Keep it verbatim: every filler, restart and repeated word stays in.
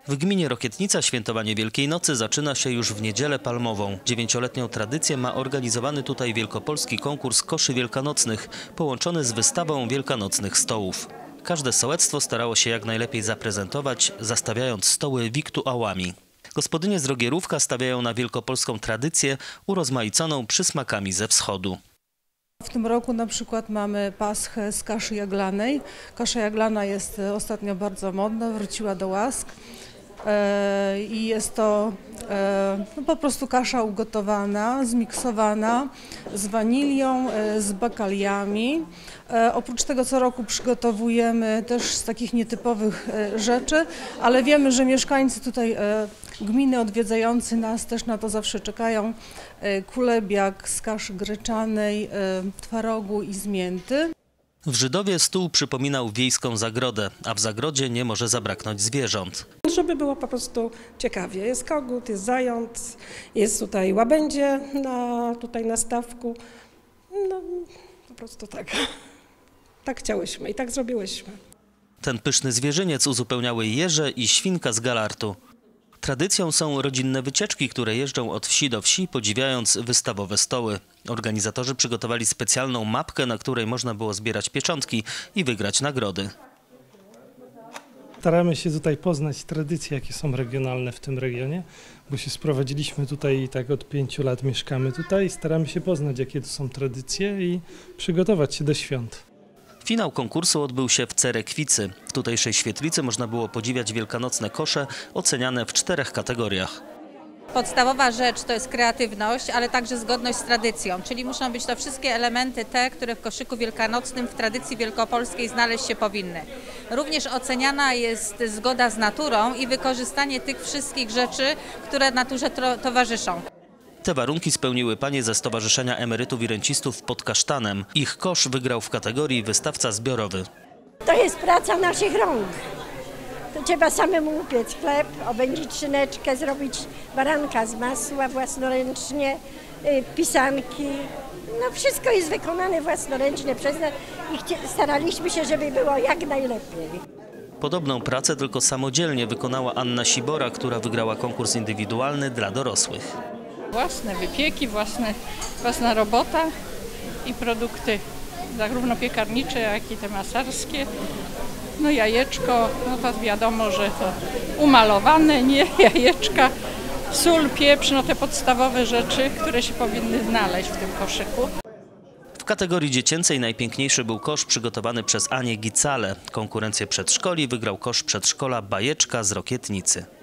W gminie Rokietnica świętowanie Wielkiej Nocy zaczyna się już w Niedzielę Palmową. Dziewięcioletnią tradycję ma organizowany tutaj wielkopolski konkurs koszy wielkanocnych, połączony z wystawą wielkanocnych stołów. Każde sołectwo starało się jak najlepiej zaprezentować, zastawiając stoły wiktuałami. Gospodynie z Rogierówka stawiają na wielkopolską tradycję urozmaiconą przysmakami ze wschodu. W tym roku na przykład mamy paschę z kaszy jaglanej. Kasza jaglana jest ostatnio bardzo modna, wróciła do łask e, i jest to e, no po prostu kasza ugotowana, zmiksowana z wanilią, e, z bakaliami. E, oprócz tego co roku przygotowujemy też z takich nietypowych e, rzeczy, ale wiemy, że mieszkańcy tutaj e, gminy odwiedzający nas też na to zawsze czekają. E, kulebiak z kaszy gryczanej, e, twarogu i z mięty. W Żydowie stół przypominał wiejską zagrodę, a w zagrodzie nie może zabraknąć zwierząt. Żeby było po prostu ciekawie. Jest kogut, jest zając, jest tutaj łabędzie na, tutaj na stawku. No po prostu tak. Tak chciałyśmy i tak zrobiłyśmy. Ten pyszny zwierzyniec uzupełniały jeże i świnka z Galartu. Tradycją są rodzinne wycieczki, które jeżdżą od wsi do wsi, podziwiając wystawowe stoły. Organizatorzy przygotowali specjalną mapkę, na której można było zbierać pieczątki i wygrać nagrody. Staramy się tutaj poznać tradycje, jakie są regionalne w tym regionie, bo się sprowadziliśmy tutaj i tak od pięciu lat mieszkamy tutaj i staramy się poznać, jakie to są tradycje i przygotować się do świąt. Finał konkursu odbył się w Cerekwicy. W tutejszej świetlicy można było podziwiać wielkanocne kosze oceniane w czterech kategoriach. Podstawowa rzecz to jest kreatywność, ale także zgodność z tradycją, czyli muszą być to wszystkie elementy te, które w koszyku wielkanocnym w tradycji wielkopolskiej znaleźć się powinny. Również oceniana jest zgoda z naturą i wykorzystanie tych wszystkich rzeczy, które naturze towarzyszą. Te warunki spełniły panie ze Stowarzyszenia Emerytów i Rencistów pod Kasztanem. Ich kosz wygrał w kategorii wystawca zbiorowy. To jest praca naszych rąk. To trzeba samemu upiec chleb, obędzić szyneczkę, zrobić baranka z masła własnoręcznie, pisanki. No wszystko jest wykonane własnoręcznie przez nas i staraliśmy się, żeby było jak najlepiej. Podobną pracę tylko samodzielnie wykonała Anna Sibora, która wygrała konkurs indywidualny dla dorosłych. Własne wypieki, własne, własna robota i produkty zarówno piekarnicze, jak i te masarskie. No jajeczko, no to wiadomo, że to umalowane, nie jajeczka, sól, pieprz, no te podstawowe rzeczy, które się powinny znaleźć w tym koszyku. W kategorii dziecięcej najpiękniejszy był kosz przygotowany przez Anię Gicale. Konkurencję przedszkoli wygrał kosz przedszkola Bajeczka z Rokietnicy.